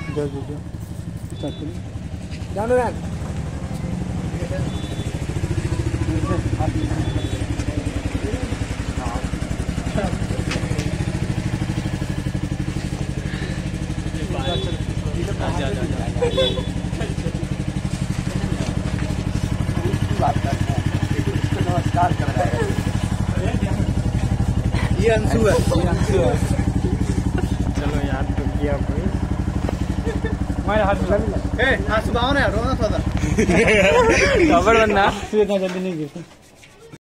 जानो यार नमस्कार कर रहा है। ये अंशु है, ये अंशु है। चलो यार तो किया कोई हमारे हाथ में हाथ सुधाओ ना यार, रोना थोड़ा खबर बनना इतना जल्दी नहीं गिरती।